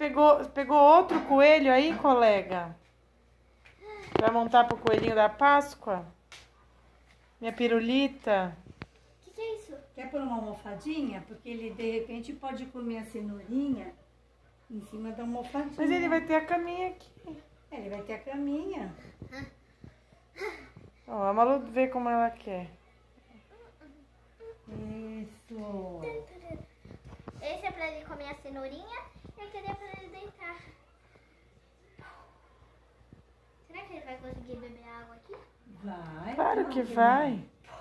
pegou outro coelho aí, colega? Vai montar pro coelhinho da Páscoa? Minha pirulita. O que é isso? Quer pôr uma almofadinha? Porque ele, de repente, pode comer a cenourinha em cima da almofadinha. Mas ele vai ter a caminha aqui. Ele vai ter a caminha. Ó, a Malu vê como ela quer. Isso. Esse é pra ele comer a cenourinha e aquele é pra ele deitar. Será que ele vai conseguir beber água aqui? Vai. Claro que vai.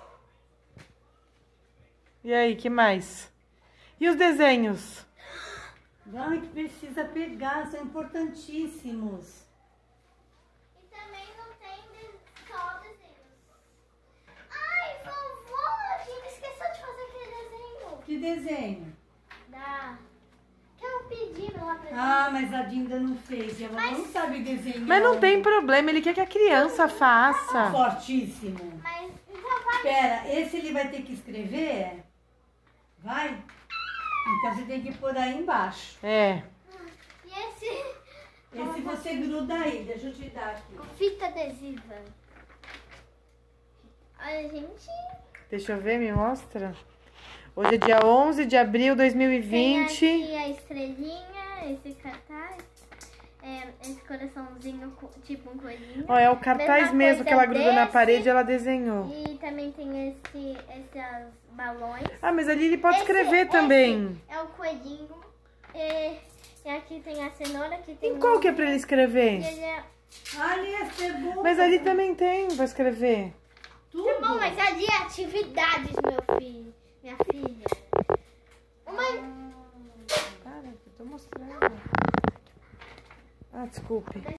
E aí, que mais? E os desenhos? Vai, que precisa pegar, são importantíssimos. E também não tem só desenhos. Ai, vovó, a gente esqueceu de fazer aquele desenho. Que desenho? Que eu pedi lá pra Ah, mas a Dinda não fez. Ela Mas- não sabe desenhar. Mas não tem problema, ele quer que a criança faça. Fortíssimo. Mas então vai. Pera, esse ele vai ter que escrever? Vai? Então você tem que pôr aí embaixo. É. E esse Esse você gruda aí, deixa eu te dar aqui. com fita adesiva. Olha, gente. Deixa eu ver, me mostra. Hoje é dia 11 de abril de 2020. Tem aqui a estrelinha, esse cartaz. Esse coraçãozinho, tipo um coelhinho. Ó, é o cartaz Mesma mesmo coisa que ela gruda na desse. parede e ela desenhou. E também tem esses balões. Ah, mas ali ele pode Esse- escrever também. esse é o coelhinho. E aqui tem a cenoura. Aqui tem E qual que é pra ele escrever? E ele é... Ali é cebola. Mas ali também tem pra escrever. tudo. Tá bom, mas ali é atividades, meu filho. Minha filha. Para, eu tô mostrando. Ah, desculpe.